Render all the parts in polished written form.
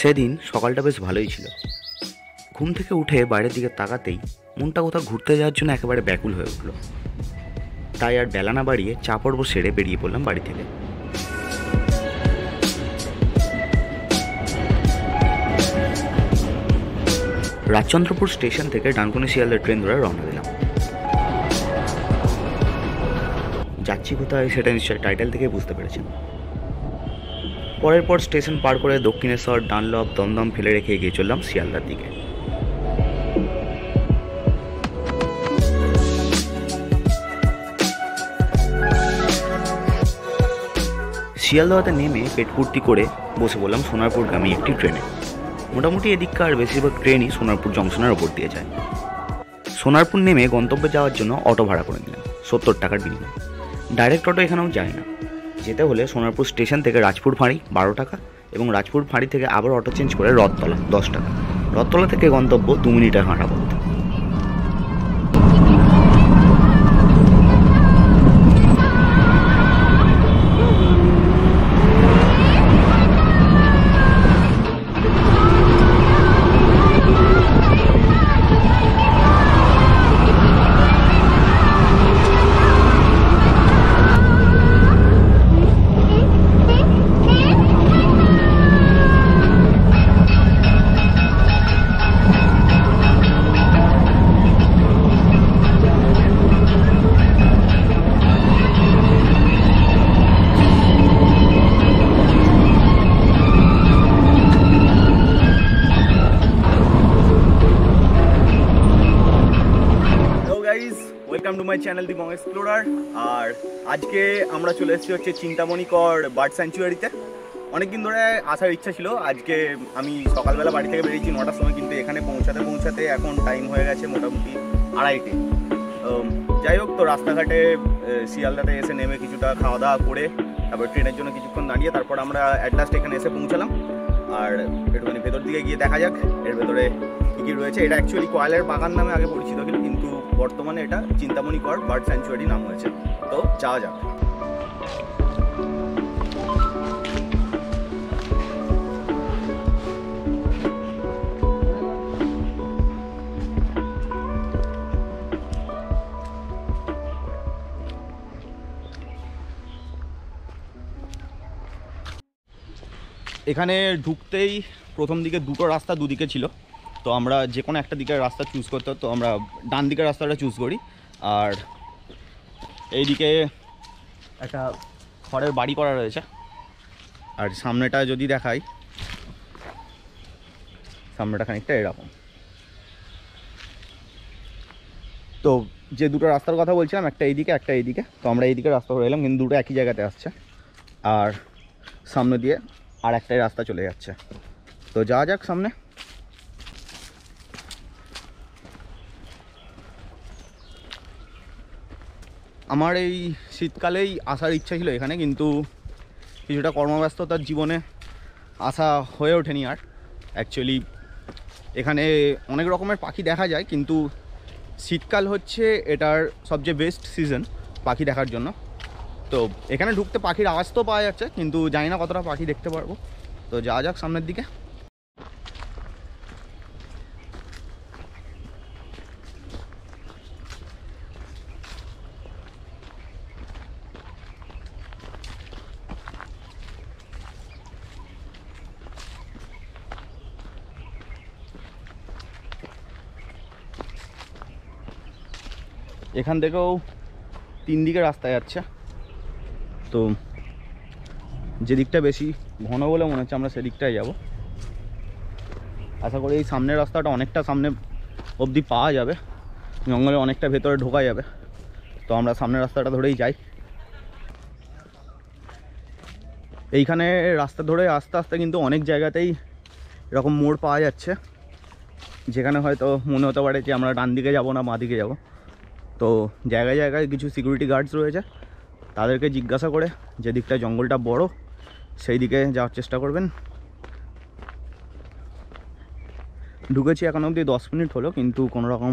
সেদিন সকালটা বেশ ভালোই ছিল। ঘুম থেকে উঠে বাইরের দিকে তাকাতেই মনটা কোথাও ঘুরতে যাওয়ার জন্য একেবারে ব্যাকুল হয়ে উঠল। তাই আর বেলা না বাড়িয়ে চা পর্ব সেরে বেরিয়ে পড়লাম বাড়ি থেকে। রাজচন্দ্রপুর স্টেশন থেকে ডানকুনি শিয়ালদার ট্রেন ধরে রওনা দিলাম। যাচ্ছি কোথায় সেটা নিশ্চয়ই টাইটেল থেকে বুঝতে পেরেছেন। পরের পর স্টেশন পার করে দক্ষিণেশ্বর, ডানলপ, দমদম ফেলে রেখে এগিয়ে চললাম শিয়ালদার দিকে। শিয়ালদাতে নেমে পেটপুর্তি করে বসে পড়লাম সোনারপুরগামী একটি ট্রেনে। মোটামুটি এদিককার বেশিরভাগ ট্রেনই সোনারপুর জংশনের ওপর দিয়ে যায়। সোনারপুর নেমে গন্তব্যে যাওয়ার জন্য অটো ভাড়া করে নিলাম 70 টাকার বিনিময়ে। ডাইরেক্ট অটো এখানেও যায় না। যেতে হলে সোনারপুর স্টেশন থেকে রাজপুর ফাঁড়ি 12 টাকা এবং রাজপুর ফাঁড়ি থেকে আবার অটো চেঞ্জ করে রথতলা 10 টাকা। রথতলা থেকে গন্তব্য 2 মিনিটের হাঁটা পথ। Welcome to my channel the Bong explorer. আর আজকে আমরা চলে এসেছি হচ্ছে চিন্তামণিকর বার্ড স্যাংচুয়ারিতে। অনেকদিন ধরে আসার ইচ্ছা ছিল। আজকে আমি সকালবেলা বাড়ি থেকে বেরিয়েছি 9টার সময়, কিন্তু এখানে পৌঁছাতে এখন টাইম হয়ে গেছে মোটামুটি 2:30। যাই হোক, তো রাস্তাঘাটে শিয়ালদাতে এসে নেমে কিছুটা খাওয়া দাওয়া করে তারপর ট্রেনের জন্য কিছুক্ষণ দাঁড়িয়ে তারপর আমরা অ্যাট লাস্ট এখানে এসে পৌঁছালাম। আর একটুখানি ভেতর দিকে গিয়ে দেখা যাক এর ভেতরে কী কী রয়েছে। এটা অ্যাকচুয়ালি কয়েলের বাগান নামে আগে পরিচিত ছিল, কিন্তু বর্তমানে এটা চিন্তামণিকর বার্ড স্যাংচুয়ারি নাম হয়েছে। তো যাওয়া যাক। এখানে ঢুকতেই প্রথম দিকে দুটো রাস্তা দুদিকে ছিল, তো আমরা যে কোনো একটা দিকের রাস্তা চুজ করতে হতো। আমরা ডান দিকের রাস্তাটা চুজ করি। আর এইদিকে একটা খড়ের বাড়ি করা রয়েছে। আর সামনেটা যদি দেখাই, সামনেটা খানিকটা এরকম। তো যে দুটো রাস্তার কথা বলছিলাম, একটা এইদিকে একটা এইদিকে, তো আমরা এইদিকে রাস্তা করে এলাম, কিন্তু দুটো একই জায়গাতে আসছে। আর সামনে দিয়ে আর একটাই রাস্তা চলে যাচ্ছে। তো যাওয়া যাক সামনে। আমার এই শীতকালেই আসার ইচ্ছা ছিল এখানে, কিন্তু কিছুটা কর্মব্যস্ততার জীবনে আসা হয়ে ওঠেনি আর। অ্যাকচুয়ালি এখানে অনেক রকমের পাখি দেখা যায়, কিন্তু শীতকাল হচ্ছে এটার সবচেয়ে বেস্ট সিজন পাখি দেখার জন্য। তো এখানে ঢুকতে পাখির আওয়াজ তো পাওয়া যাচ্ছে, কিন্তু জানি না কতটা পাখি দেখতে পারবো। তো যাওয়া যাক সামনের দিকে। এখান থেকেও 3 দিকে রাস্তা যাচ্ছে। তো যে দিকটা বেশি ঘন বলে মনে হচ্ছে আমরা সেদিকটাই যাব। আশা করি এই সামনের রাস্তাটা অনেকটা সামনে অবধি পাওয়া যাবে, জঙ্গলে অনেকটা ভেতরে ঢোকা যাবে। তো আমরা সামনের রাস্তাটা ধরেই যাই। এইখানে রাস্তা ধরে আস্তে আস্তে কিন্তু অনেক জায়গাতেই এরকম মোড় পাওয়া যাচ্ছে, যেখানে হয়তো মনে হতে পারে যে আমরা ডান দিকে যাব না বাঁ দিকে যাব। তো জায়গায় জায়গায় কিছু সিকিউরিটি গার্ডস রয়েছে, তাদেরকে জিজ্ঞাসা করে যে দিকটা জঙ্গলটা বড় সেই দিকে যাওয়ার চেষ্টা করবেন। ঢুকেছি এখন অবধি 10 মিনিট হলো, কিন্তু কোনো রকম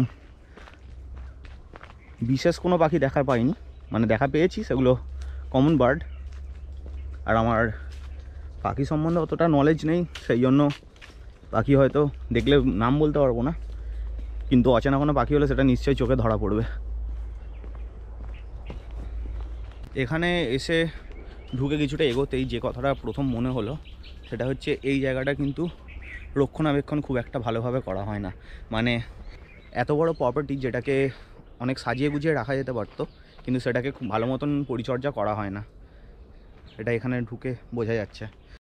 বিশেষ কোনো পাখি দেখা পাইনি। মানে দেখা পেয়েছি, সেগুলো কমন বার্ড। আর আমার পাখি সম্বন্ধে অতটা নলেজ নেই, সেই জন্য পাখি হয়তো দেখলে নাম বলতে পারবো না, কিন্তু অচেনা কোনো পাখি হলে সেটা নিশ্চয়ই চোখে ধরা পড়বে। এখানে এসে ঢুকে কিছুটা এগোতেই যে কথাটা প্রথম মনে হলো সেটা হচ্ছে এই জায়গাটা কিন্তু রক্ষণাবেক্ষণ খুব একটা ভালোভাবে করা হয় না। মানে এত বড় প্রপার্টি যেটাকে অনেক সাজিয়ে গুজিয়ে রাখা যেতে পারতো, কিন্তু সেটাকে খুব ভালো মতন পরিচর্যা করা হয় না, এটা এখানে ঢুকে বোঝা যাচ্ছে।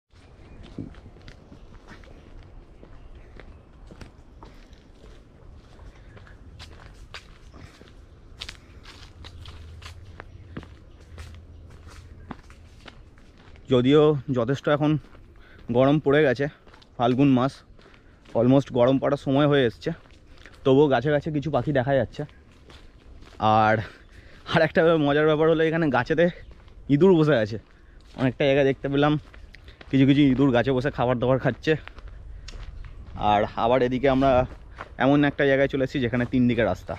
যদিও যথেষ্ট এখন গরম পড়ে গেছে, ফাল্গুন মাস অলমোস্ট গরম পড়ার সময় হয়ে এসছে, তবুও গাছে গাছে কিছু পাখি দেখা যাচ্ছে। আর একটা মজার ব্যাপার হলো এখানে গাছেতে ইঁদুর বসে আছে, অনেকটা জায়গায় দেখতে পেলাম কিছু কিছু ইঁদুর গাছে বসে খাবার দাবার খাচ্ছে। আর আবার এদিকে আমরা এমন একটা জায়গায় চলে এসেছি যেখানে 3 দিকে রাস্তা,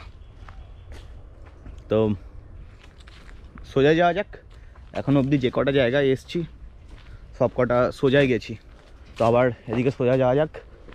তো সোজা যাওয়া যাক। এখন অবধি যে কটা জায়গায় এসছি সব কটা সোজাই গেছি, তো আবার এদিকে সোজা যাওয়া যাক।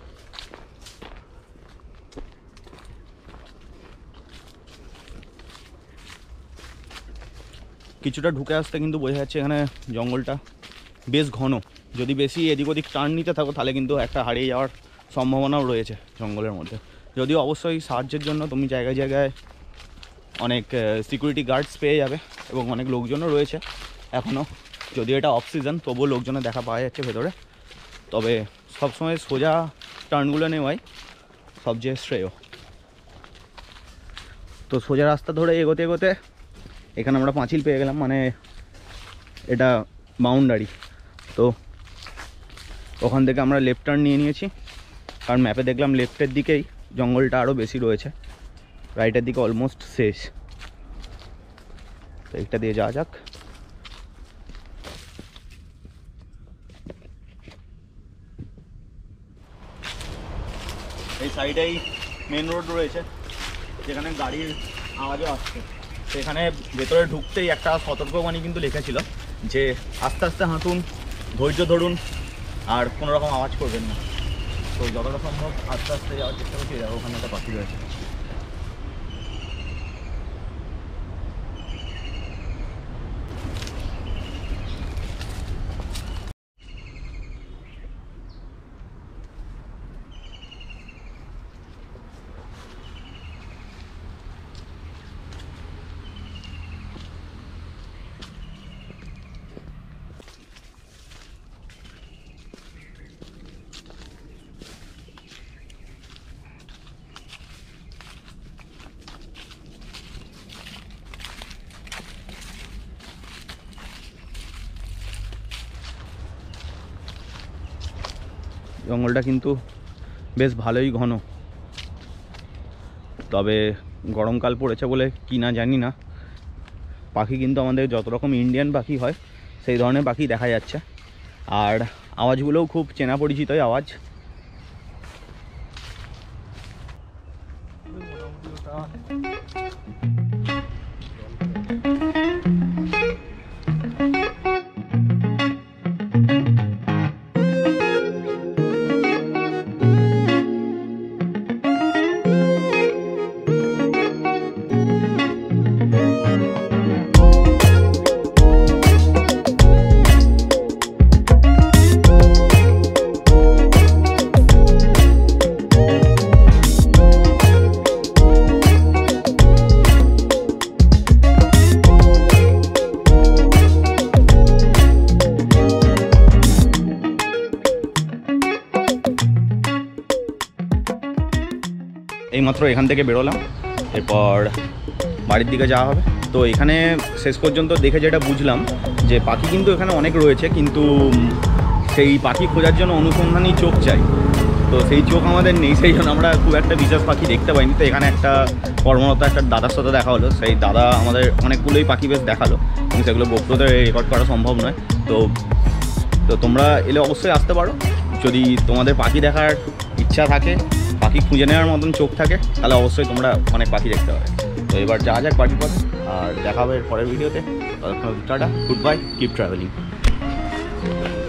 কিছুটা ঢুকে আসতে কিন্তু বোঝা যাচ্ছে এখানে জঙ্গলটা বেশ ঘন, যদি বেশি এদিক ওদিক টার্ন নিতে থাকো তাহলে কিন্তু একটা হারিয়ে যাওয়ার সম্ভাবনাও রয়েছে জঙ্গলের মধ্যে। যদিও অবশ্যই সাহায্যের জন্য তুমি জায়গায় জায়গায় অনেক সিকিউরিটি গার্ডস পেয়ে যাবে এবং অনেক লোকজনও রয়েছে এখনও, যদিও এটা অফ সিজন তবুও লোকজনের দেখা পাওয়া যাচ্ছে ভেতরে। তবে সবসময় সোজা টার্নগুলো নেওয়াই সবচেয়ে শ্রেয়। তো সোজা রাস্তা ধরে এগোতে এগোতে এখানে আমরা পাঁচিল পেয়ে গেলাম, মানে এটা বাউন্ডারি। তো ওখান থেকে আমরা লেফট টার্ন নিয়ে নিয়েছি, কারণ ম্যাপে দেখলাম লেফটের দিকেই জঙ্গলটা আরও বেশি রয়েছে, রাইটের দিকে অলমোস্ট শেষ। তো এইটা দিয়ে যাওয়া যাক। এই সাইডেই মেন রোড রয়েছে যেখানে গাড়ির আওয়াজও আসছে। সেখানে ভেতরে ঢুকতেই একটা সতর্কবাণী কিন্তু লেখা ছিল যে আস্তে আস্তে হাঁটুন, ধৈর্য ধরুন, আর কোনো রকম আওয়াজ করবেন না। তো যতটা সম্ভব আস্তে আস্তে যাওয়ার চেষ্টা করছি। যাবো, ওখানে একটা পাখি রয়েছে। জঙ্গলটা কিন্তু বেশ ভালোই ঘন, তবে গরমকাল পড়েছে বলে কি না জানি না, পাখি কিন্তু আমাদের যত রকম ইন্ডিয়ান পাখি হয় সেই ধরনের পাখি দেখা যাচ্ছে। আর আওয়াজগুলোও খুব চেনা পরিচিতই আওয়াজ। এইমাত্র এখান থেকে বেরোলাম, এরপর বাড়ির দিকে যাওয়া হবে। তো এখানে শেষ পর্যন্ত দেখে যেটা বুঝলাম যে পাখি কিন্তু এখানে অনেক রয়েছে, কিন্তু সেই পাখি খোঁজার জন্য অনুসন্ধানী চোখ চাই। তো সেই চোখ আমাদের নেই, সেই জন্য আমরা খুব একটা বিশেষ পাখি দেখতে পাইনি। তো এখানে একটা কর্মরত একটা দাদার সাথে দেখা হলো, সেই দাদা আমাদের অনেকগুলোই পাখি বেশ দেখালো, কিন্তু সেগুলো গোপ্রতে রেকর্ড করা সম্ভব নয়। তো তোমরা এলে অবশ্যই আসতে পারো, যদি তোমাদের পাখি দেখার ইচ্ছা থাকে, পাখি খুঁজে নেওয়ার মতন চোখ থাকে, তাহলে অবশ্যই তোমরা অনেক পাখি দেখতে পাবে। তো এবার যাওয়া যাক বাড়ির পথে, আর দেখা হবে পরের ভিডিওতে। ততক্ষণ tata, good bye, keep travelling.